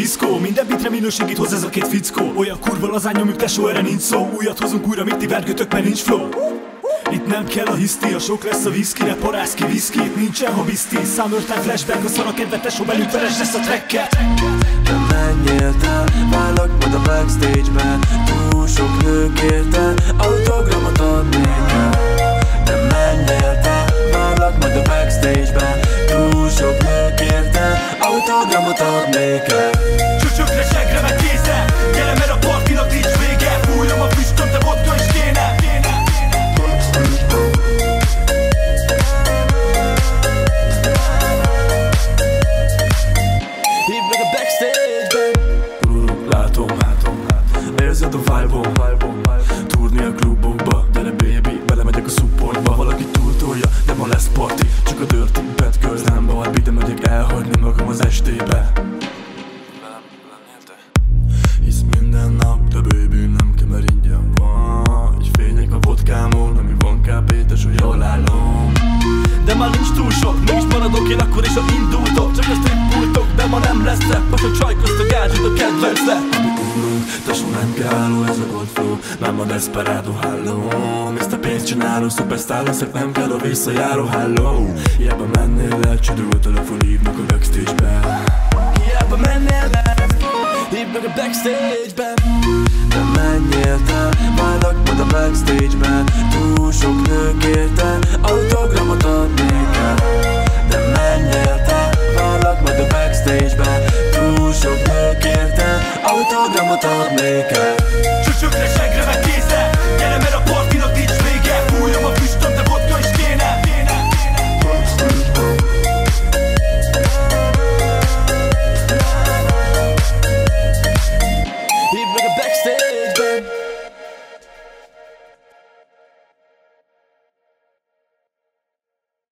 diszkó. Minden bitre minőségét hoz ez a két fickó. Olyan kurva lazán nyomjuk, tesó, erre nincs szó. Újat hozunk újra, mit ti vergőtök, mert nincs flow. Itt nem kell a hiszti, sok lesz a viszki, ne parász ki viszki. Itt nincsen hobbiszti, Summertime flashback. A szar a kedve, tesó, belül feles lesz a tracket. Nem menjél te, várlak majd a backstage-ben. Túl sok nő kérte, autogramot adnék el. Nem menjél te, várlak majd a backstage-ben. Túl sok nő kérte, autogramot adnék el. Csücsökre, segre, meg kézzel. Gyere, mert a partinak nincs vége. Fújjam a füstöm, de vodka is kéne. Hívd meg a backstage-ben. Látom, érzed a vibe-om. Turni a klubokba, gyere baby, belemegyek a supportba. Valaki túltolja, de ma lesz party. Csak a dirty bad girls, nem Barbie, de megyek elhagyni magam az estébe. Hisz minden nap, de baby, nem kell, mert ingyen van. Így fények a vodkámon, ami van kábétes, hogy jól állom. De már nincs túl sok, mégis maradok én akkor is, ha indultok. Csak a strip-pultok, de ma nem lesz rap. Most a csaj közt a gázsit a kedvence. Ami ugrunk, tesó nem kell álló, ez a gold flow. Nem a desperado, halló. Mr. pénzt csináló, superstar leszek, nem kell a visszajáró, halló. Hiába mennél le, csődül a telefon, hívnak a backstage-ben. Hiába mennél le, hívnak a backstage-ben. De menjél te, várlak majd a backstage-ben. Túl sok nő kérte, autogramot adnék el. De menjél te, várlak majd a backstage-ben. Túl sok nő kérte, autogramot adnék el. Csücsökre, segre, meg